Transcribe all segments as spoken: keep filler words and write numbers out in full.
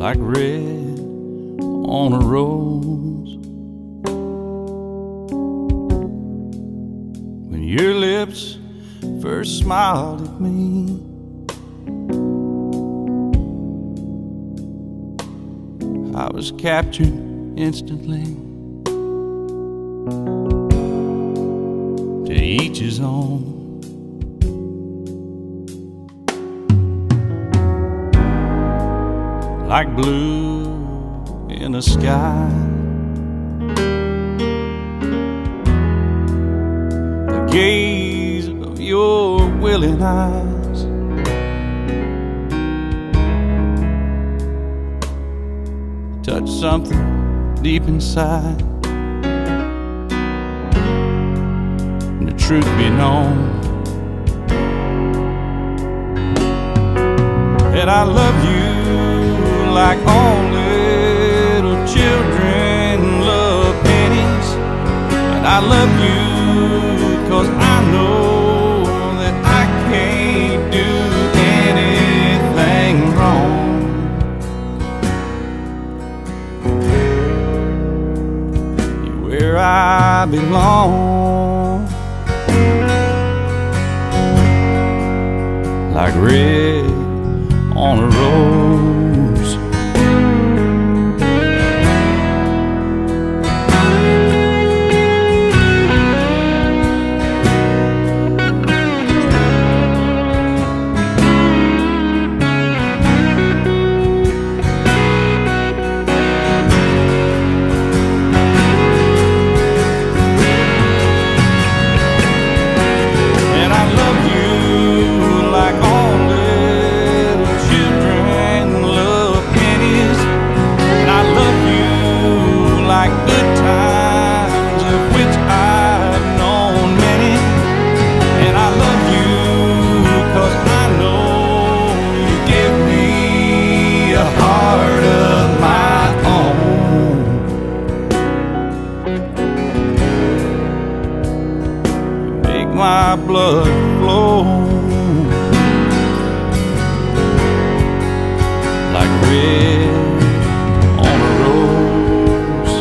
like red on a rose. When your lips first smiled at me, I was captured instantly. To each his own. Like blue in the sky, the gaze of your willing eyes touch something deep inside. And the truth be known, that I love you like all little children love pennies. And I love you 'cause I know that I can't do anything wrong. You're where I belong, like red on a rose. My blood flow like red on a rose.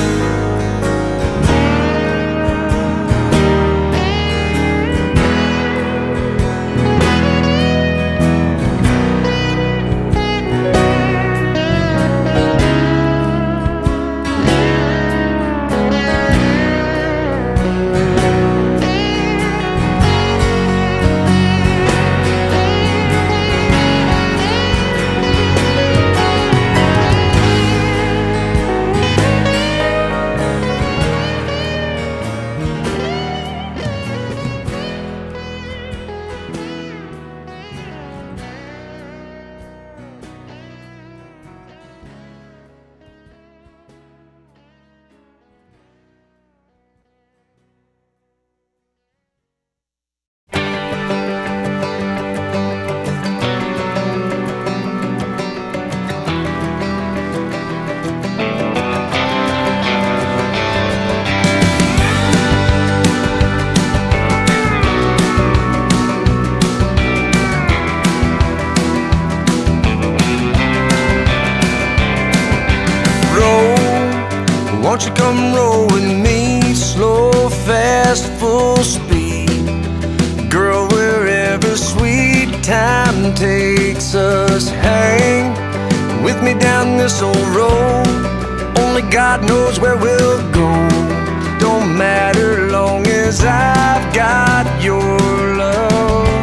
Won't you come roll with me, slow, fast, full speed? Girl, wherever sweet time takes us, hang with me down this old road. Only God knows where we'll go. Don't matter long as I've got your love.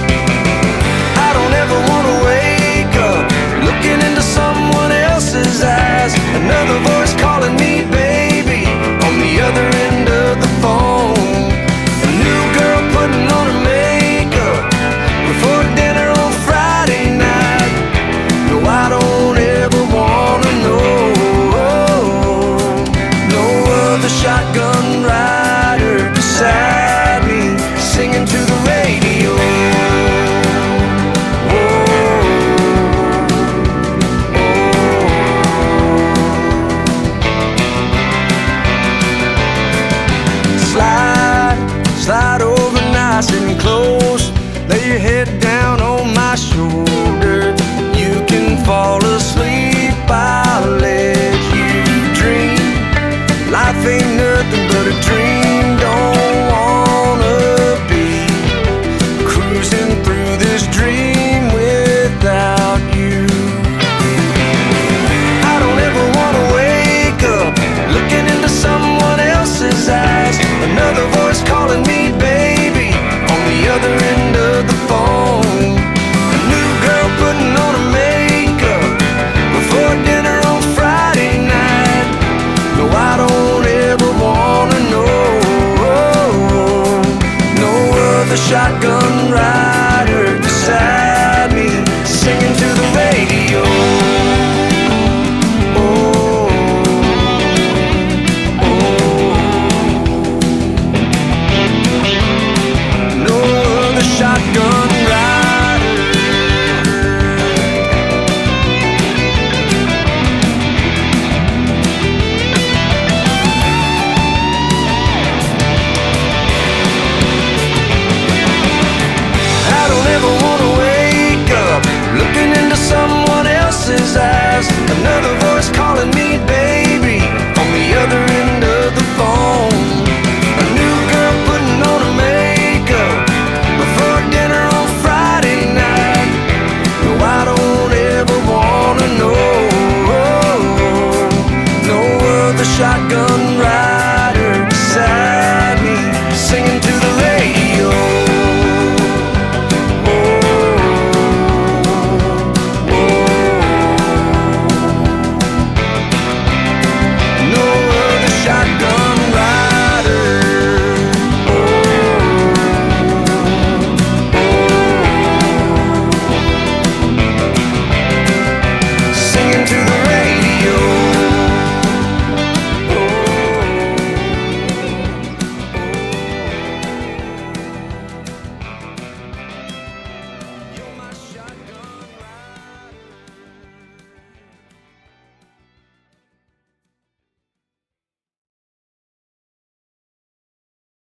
I don't ever want to wake up looking into someone else's eyes. Another voice calling me baby on the other end of the phone. A new girl putting on her makeup before dinner on Friday night. No, I don't ever wanna know no other shotgun.